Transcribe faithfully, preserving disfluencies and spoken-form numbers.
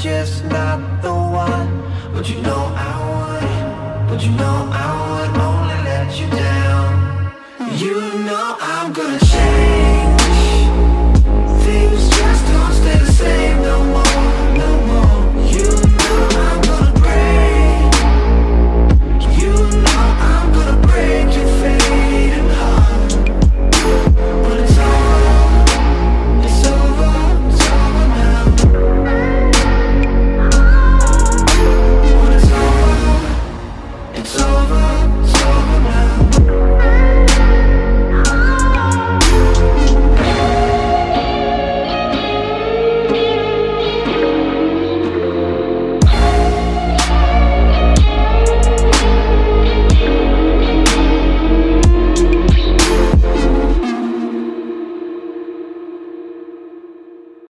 just not the one. But you know I would, but you know I would only let you down. You know I'm gonna